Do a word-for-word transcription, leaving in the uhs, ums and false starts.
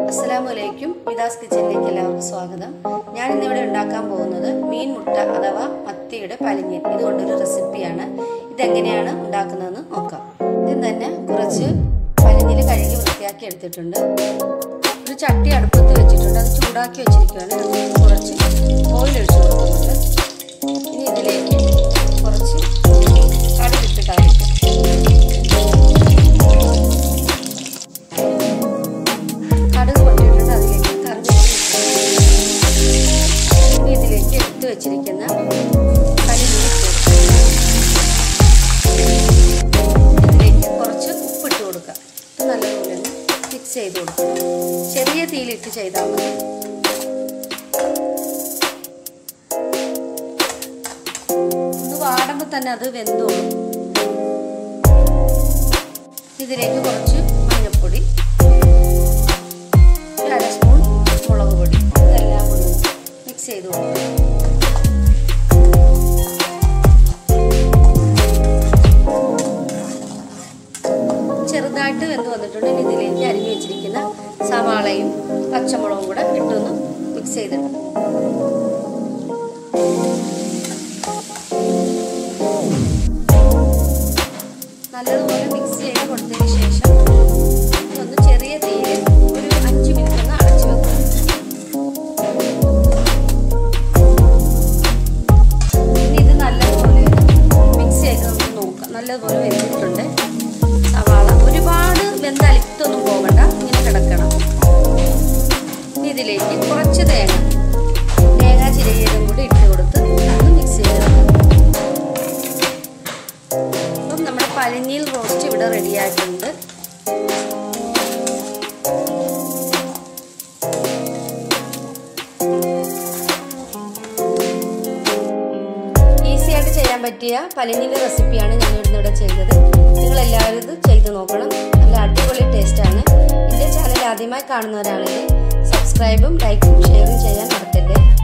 അസ്സലാമുഅലൈക്കും മിതാസ് കിച്ചണിലേക്ക് എല്ലാവർക്കും സ്വാഗതം. ഞാൻ ഇന്നിവിടെ ഉണ്ടാക്കാൻ പോകുന്നത് മീൻ മുട്ട അഥവാ മത്തിയുടെ പലിഞ്ഞൻ. ഇതുകൊണ്ടൊരു റെസിപ്പിയാണ്. ഇതെങ്ങനെയാണ് ഉണ്ടാക്കുന്നതെന്ന് നോക്കാം. ഇതിൽ തന്നെ കുറച്ച് പലിഞ്ഞിൽ കഴുകി വൃത്തിയാക്കി എടുത്തിട്ടുണ്ട്. ഒരു ചട്ടി അടുപ്പത്ത് വെച്ചിട്ടുണ്ട്, അത് ചൂടാക്കി വെച്ചിരിക്കുകയാണ്. കുറച്ച് ഓയിൽ ഒഴിച്ചു കൊടുക്കുന്നുണ്ട്. ഇനി ഇതിലേക്ക് കുറച്ച് കടുകിട്ട് താളിക്കാം. കടുക് പൊട്ടിയിട്ടുണ്ട്, അതിലേക്ക് കറിവേപ്പില ഇതിലേക്ക് എടുത്ത് വെച്ചിരിക്കുന്ന ഇതിലേക്ക് കുറച്ച് ഉപ്പിട്ട് കൊടുക്കുക. ഇത് നല്ലപോലെ ഒന്ന് മിക്സ് ചെയ്ത് കൊടുക്കുക. ചെറിയ തീയിലിട്ട് ചെയ്താൽ മതി. ഇത് വാടുമ്പോൾ തന്നെ അത് വെന്തോളും. ഇതിലേക്ക് കുറച്ച് മഞ്ഞൾപ്പൊടി, അര സ്പൂൺ മുളക് പൊടി, ഇതെല്ലാം കൂടി മിക്സ് ചെയ്ത് കൊടുക്കുക. ചെറുതായിട്ട് വെന്ത് വന്നിട്ടുണ്ട്. ഇനി ഇതിലേക്ക് അരിഞ്ഞു വെച്ചിരിക്കുന്ന സവാളയും പച്ചമുളകും കൂടെ ഇട്ടൊന്ന് മിക്സ് ചെയ്തിട്ട് നല്ലതുപോലെ മിക്സ് ചെയ്ത് കൊടുത്തതിന് ശേഷം ഒന്ന് ചെറിയ തീയിൽ ഒരു അഞ്ച് മിനിറ്റ് ഒന്ന് അടച്ചു വെക്കുക. ഇനി ഇത് നല്ലതുപോലെ മിക്സ് ചെയ്ത് നമുക്ക് നോക്കാം. നല്ലതുപോലെ വെന്തിട്ടുണ്ട് സവാള. ഒരുപാട് വെന്തലിത്തൊന്നും പോകണ്ട, ഇങ്ങനെ കിടക്കണം. ഇനി ഇതിലേക്ക് കുറച്ച് തേങ്ങ തേങ്ങ ചിരകിയതും കൂടി ഇട്ട് കൊടുത്ത് ഒന്ന് മിക്സ് ചെയ്തെടുക്കാം. അപ്പം നമ്മുടെ പലിഞ്ഞിൽ റോസ്റ്റ് ഇവിടെ റെഡിയായിട്ടുണ്ട്. ഈസി ആയിട്ട് ചെയ്യാൻ പറ്റിയ പലിഞ്ഞിൽ റെസിപ്പിയാണ് ഞാൻ ഇന്നിവിടെ ചെയ്തത്. നിങ്ങളെല്ലാവരും ഇത് ചെയ്ത് നോക്കണം. നല്ല അടിപൊളി ടേസ്റ്റാണ്. എൻ്റെ ചാനൽ ആദ്യമായി കാണുന്നവരാണെങ്കിൽ സബ്സ്ക്രൈബും ലൈക്കും ഷെയറും ചെയ്യാൻ മറക്കല്ലേ.